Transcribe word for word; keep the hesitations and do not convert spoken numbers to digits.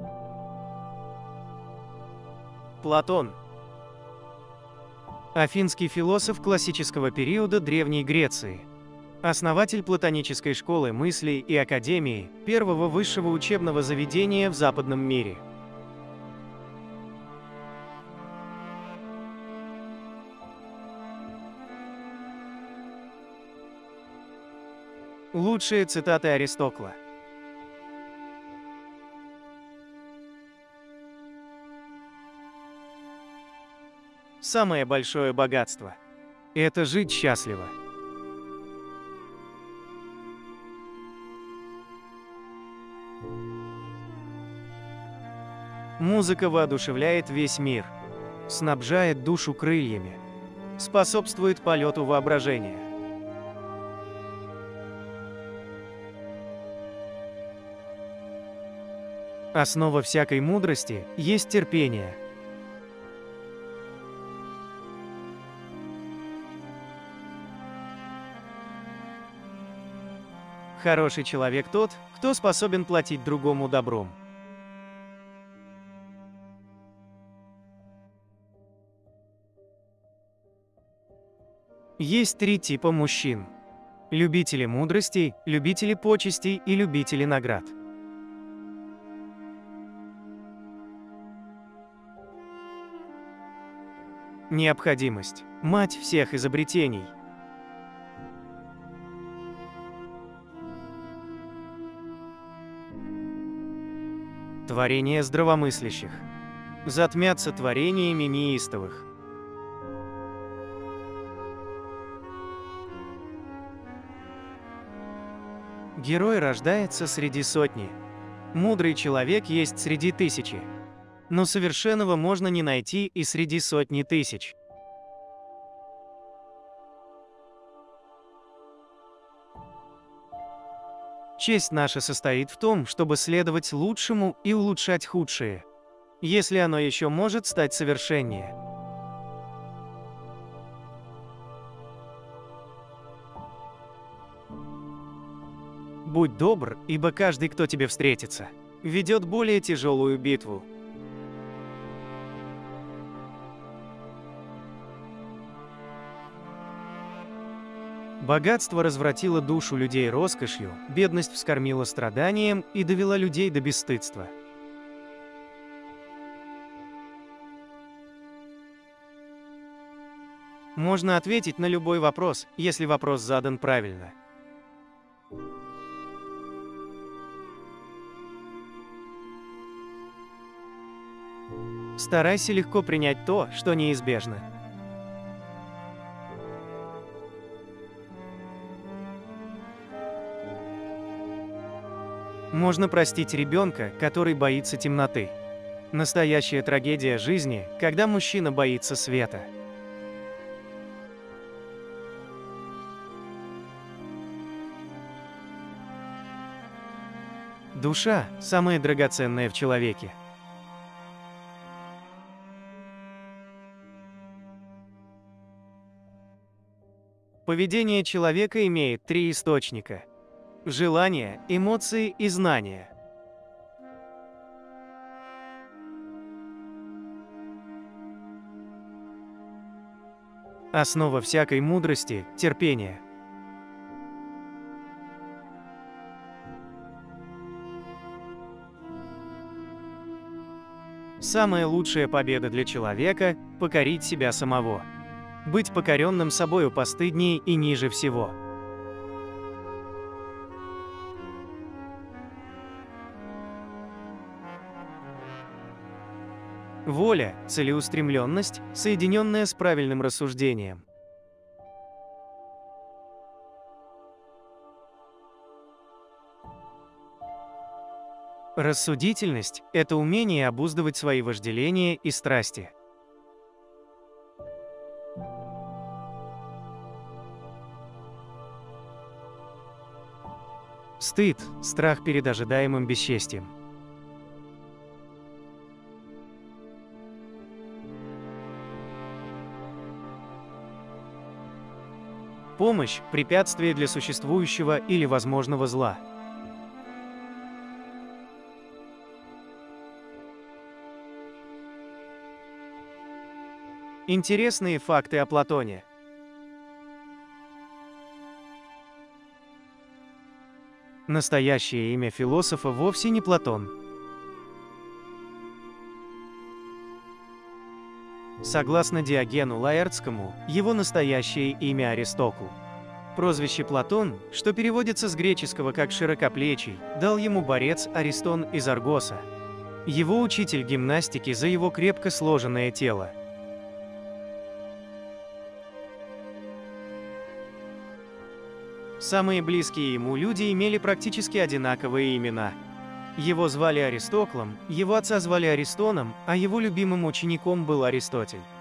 Платон. Афинский философ классического периода Древней Греции. Основатель платонической школы мысли и академии, первого высшего учебного заведения в западном мире. Лучшие цитаты Аристокла. Самое большое богатство – это жить счастливо. Музыка воодушевляет весь мир, снабжает душу крыльями, способствует полету воображения. Основа всякой мудрости есть терпение. Хороший человек тот, кто способен платить другому добром. Есть три типа мужчин: любители мудрости, любители почестей и любители наград. Необходимость – мать всех изобретений. Творение здравомыслящих затмятся творениями неистовых. Герой рождается среди сотни. Мудрый человек есть среди тысячи. Но совершенного можно не найти и среди сотни тысяч. Честь наша состоит в том, чтобы следовать лучшему и улучшать худшее, если оно еще может стать совершеннее. Будь добр, ибо каждый, кто тебе встретится, ведет более тяжелую битву. Богатство развратило душу людей роскошью, бедность вскормила страданием и довела людей до бесстыдства. Можно ответить на любой вопрос, если вопрос задан правильно. Старайся легко принять то, что неизбежно. Можно простить ребенка, который боится темноты. Настоящая трагедия жизни, когда мужчина боится света. Душа – самое драгоценное в человеке. Поведение человека имеет три источника: желания, эмоции и знания. Основа всякой мудрости – терпение. Самая лучшая победа для человека – покорить себя самого. Быть покоренным собою постыднее и ниже всего. Воля – целеустремленность, соединенная с правильным рассуждением. Рассудительность – это умение обуздывать свои вожделения и страсти. Стыд – страх перед ожидаемым бесчестием. Помощь – препятствие для существующего или возможного зла. Интересные факты о Платоне. Настоящее имя философа вовсе не Платон. Согласно Диогену Лаэртскому, его настоящее имя Аристокл. Прозвище Платон, что переводится с греческого как «широкоплечий», дал ему борец Аристон из Аргоса. Его учитель гимнастики за его крепко сложенное тело. Самые близкие ему люди имели практически одинаковые имена. Его звали Аристоклом, его отца звали Аристоном, а его любимым учеником был Аристотель.